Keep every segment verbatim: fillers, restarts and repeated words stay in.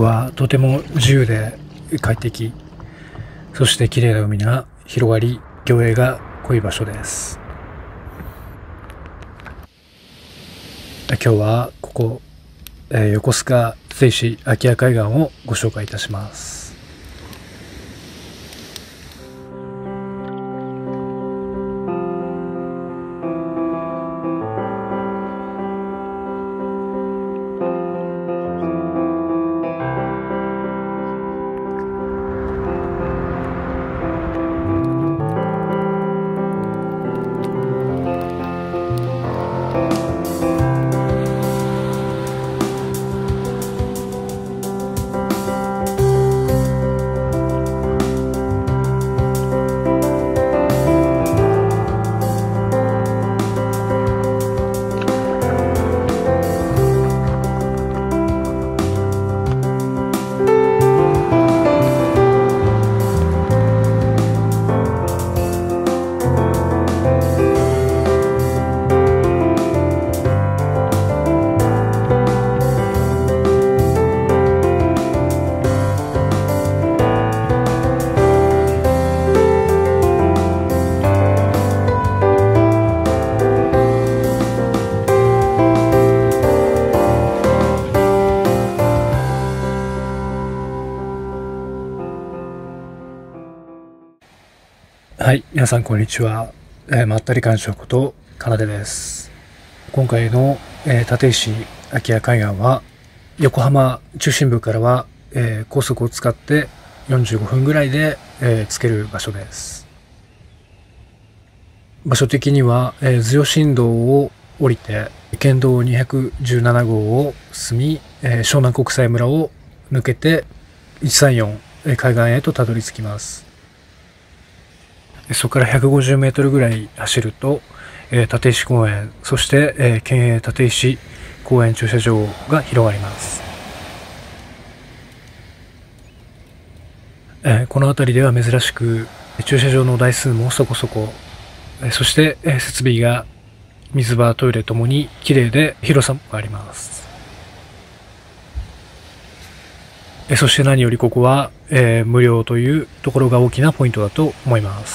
はとても自由で快適、そして綺麗な海が広がり、魚影が濃い場所です。今日はここ、えー、横須賀立石空き家海岸をご紹介いたします。はい、皆さんこんにちは。えー、まったり鑑賞ことかなでです。今回の、えー、立石空き家海岸は横浜中心部からは、えー、高速を使ってよんじゅうごふんぐらいで、えー、着ける場所です。場所的には、えー、頭上新道を降りて県道にひゃくじゅうななごうを進み、えー、湘南国際村を抜けていちさんよん、えー、海岸へとたどり着きます。そこからひゃくごじゅうメートルぐらい走ると、えー、立石公園、そして、えー、県営立石公園駐車場が広がります。えー、この辺りでは珍しく駐車場の台数もそこそこ、えー、そして、えー、設備が水場、トイレともに綺麗で広さもあります。えー、そして何よりここは、えー、無料というところが大きなポイントだと思います。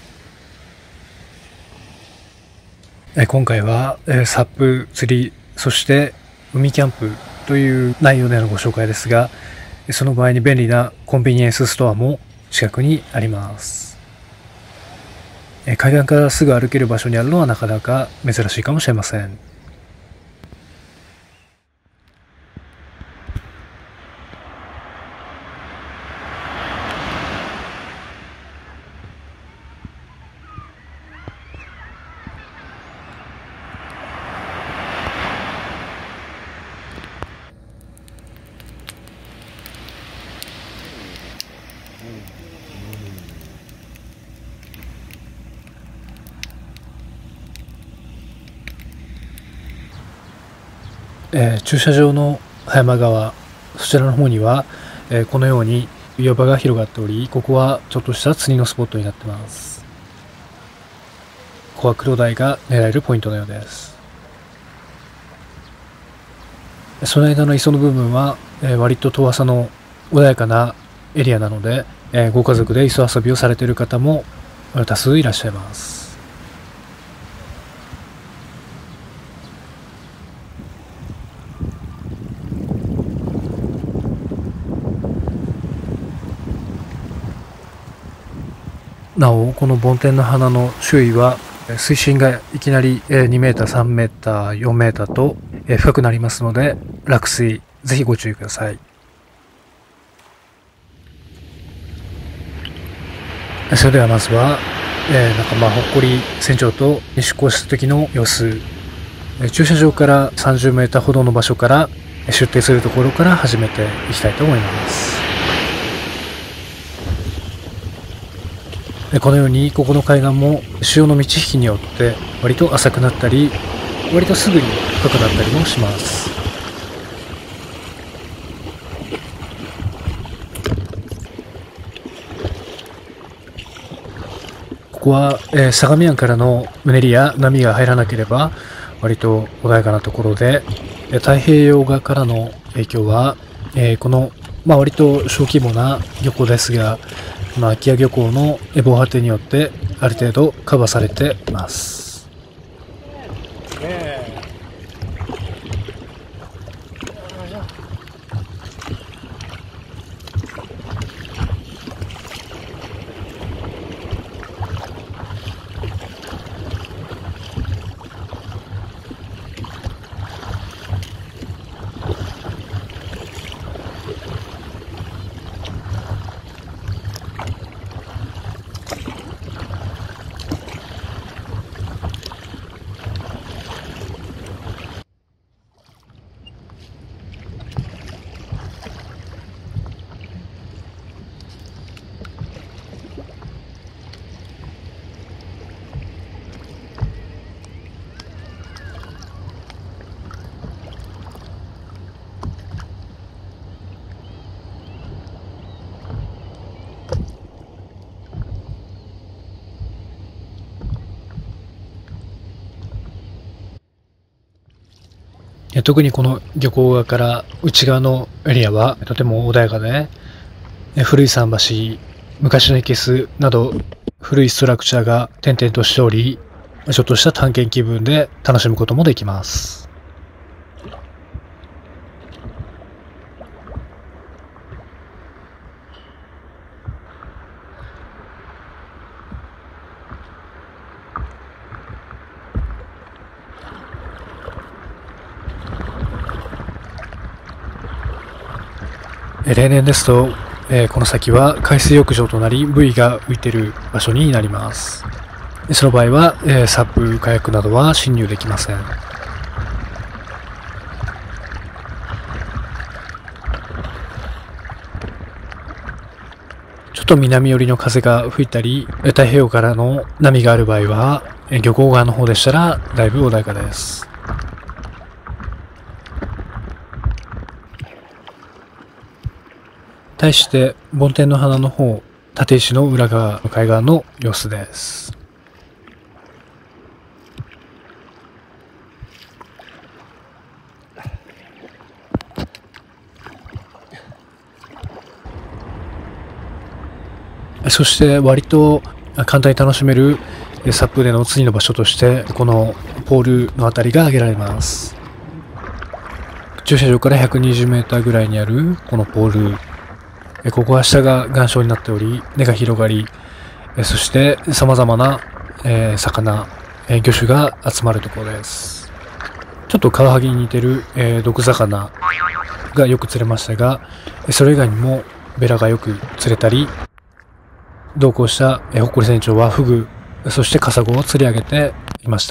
今回はサップ釣り、そして海キャンプという内容でのご紹介ですが、その場合に便利なコンビニエンスストアも近くにあります。海岸からすぐ歩ける場所にあるのはなかなか珍しいかもしれません。えー、駐車場の葉山側、そちらの方には、えー、このように岩場が広がっており、ここはちょっとした釣りのスポットになっています。ここはクロダイが狙えるポイントのようです。その間の磯の部分は、えー、割と遠浅の穏やかなエリアなので、えー、ご家族で磯遊びをされている方も多数いらっしゃいます。なお、この梵天の花の周囲は水深がいきなりにメーター、さんメーター、よんメーターと深くなりますので、落水ぜひご注意ください。それではまずは、えー、仲間ほっこり船長と出港した時の様子、駐車場からさんじゅうメーターほどの場所から出艇するところから始めていきたいと思います。このようにここの海岸も潮の満ち引きによって割と浅くなったり、割とすぐに深くなったりもします。ここは、えー、相模湾からのうねりや波が入らなければ割と穏やかなところで、太平洋側からの影響はえー、この、まあ、割と小規模な漁港ですが、まあ、空き家漁港の防波堤によってある程度カバーされています。特にこの漁港側から内側のエリアはとても穏やかで、古い桟橋、昔の生簀など古いストラクチャーが点々としており、ちょっとした探検気分で楽しむこともできます。例年ですと、えー、この先は海水浴場となり、ブイが浮いている場所になります。その場合は、えー、サップ、カヤックなどは侵入できません。ちょっと南寄りの風が吹いたり、太平洋からの波がある場合は、漁港側の方でしたらだいぶ穏やかです。対して梵天の花の方、立石の裏側の海岸の様子です。そして割と簡単に楽しめるサップでの次の場所として、このポールのあたりが挙げられます。駐車場からひゃくにじゅうメーターぐらいにあるこのポール、ここは下が岩礁になっており、根が広がり、そして様々な魚、魚種が集まるところです。ちょっとカワハギに似てる毒魚がよく釣れましたが、それ以外にもベラがよく釣れたり、同行したほっこり船長はフグ、そしてカサゴを釣り上げていました。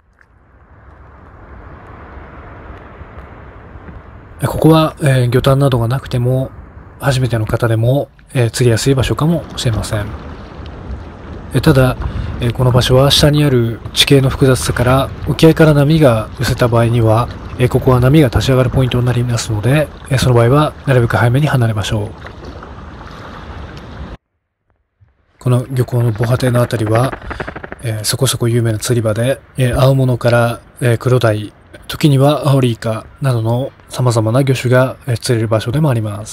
ここは魚探などがなくても、初めての方でも、えー、釣りやすい場所かもしれません。えただ、えー、この場所は下にある地形の複雑さから、沖合から波が寄せた場合には、えー、ここは波が立ち上がるポイントになりますので、えー、その場合はなるべく早めに離れましょう。この漁港の防波堤のあたりは、えー、そこそこ有名な釣り場で、えー、青物から、えー、黒鯛、時にはアオリイカなどの様々な魚種が、えー、釣れる場所でもあります。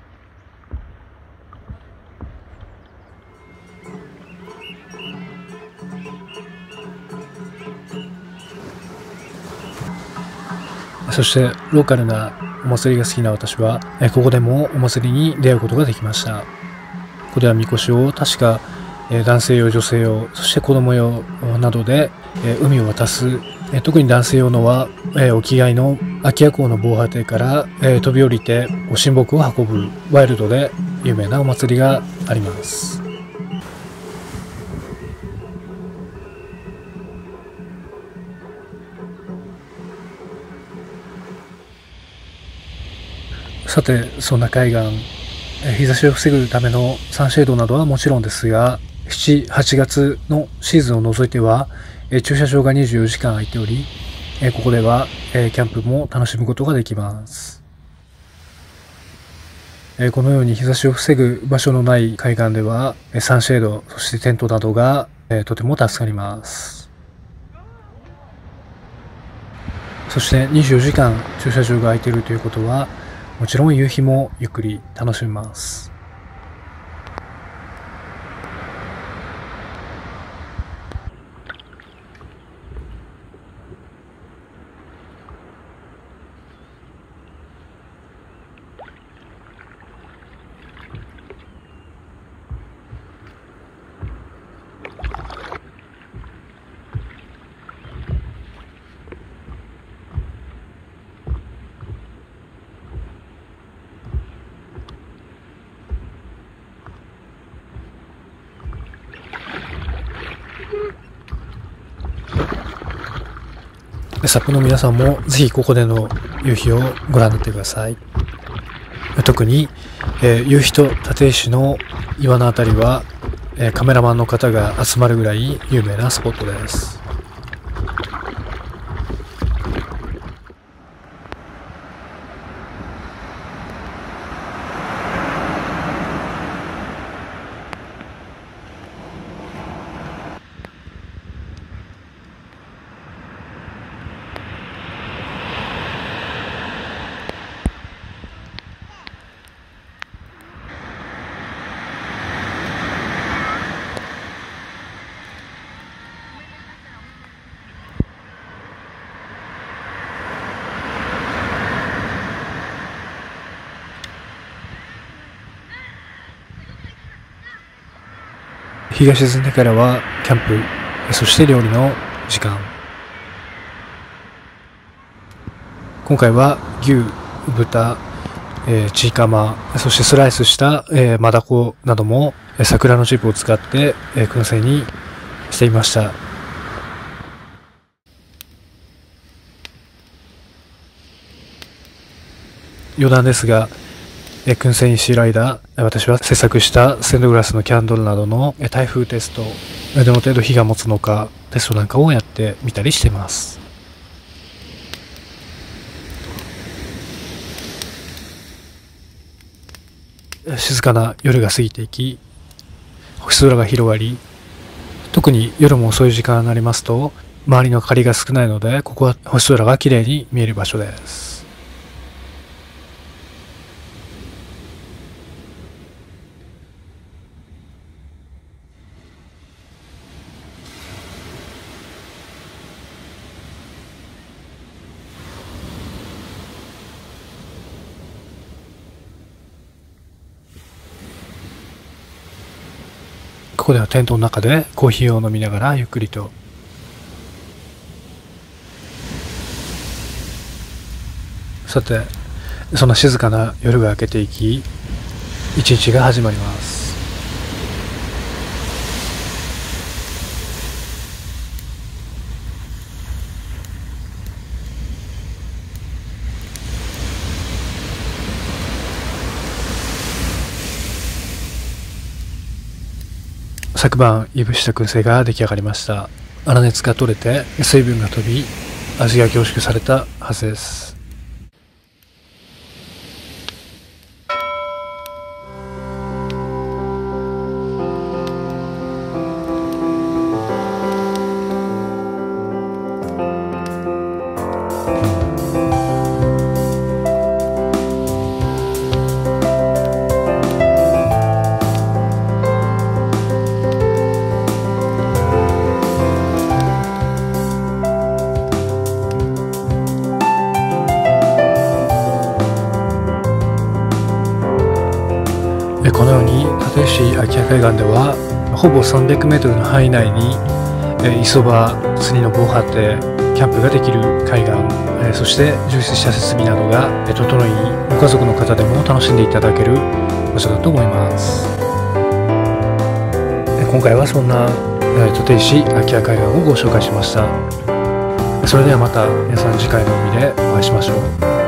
そしてローカルなお祭りが好きな私は、ここでもお祭りに出会うことができました。ここではみこしを確か男性用、女性用、そして子供用などで海を渡す。特に男性用のは沖合の空き家港の防波堤から飛び降りてご神木を運ぶワイルドで有名なお祭りがあります。さて、そんな海岸、日差しを防ぐためのサンシェードなどはもちろんですが、しち、はちがつのシーズンを除いては、駐車場がにじゅうよじかん空いており、ここではキャンプも楽しむことができます。このように日差しを防ぐ場所のない海岸では、サンシェード、そしてテントなどがとても助かります。そしてにじゅうよじかん駐車場が空いているということは、 もちろん夕日もゆっくり楽しめます。サップの皆さんもぜひここでの夕日をご覧になってください。特に、えー、夕日と立石の岩のあたりは、えー、カメラマンの方が集まるぐらい有名なスポットです。日が沈んでからはキャンプ、そして料理の時間。今回は牛、豚、えー、チーカマ、そしてスライスした、えー、マダコなども桜のチップを使って、えー、燻製にしていました。余談ですが、え燻製にしている間、私は制作したステンドグラスのキャンドルなどの耐風テスト、どの程度火が持つのかテストなんかをやってみたりしています。静かな夜が過ぎていき、星空が広がり、特に夜も遅い時間になりますと、周りの明かりが少ないので、ここは星空が綺麗に見える場所です。ここではテントの中でコーヒーを飲みながらゆっくりと。さて、そんな静かな夜が明けていき、一日が始まります。昨晩いぶした燻製が出来上がりました。粗熱が取れて水分が飛び、味が凝縮されたはずです。このように立石秋葉海岸ではほぼさんびゃくメートルの範囲内に磯場、釣りの防波堤、キャンプができる海岸、そして充実した設備などが整い、ご家族の方でも楽しんでいただける場所だと思います。今回はそんな立石秋葉海岸をご紹介しました。それではまた皆さん次回の海でお会いしましょう。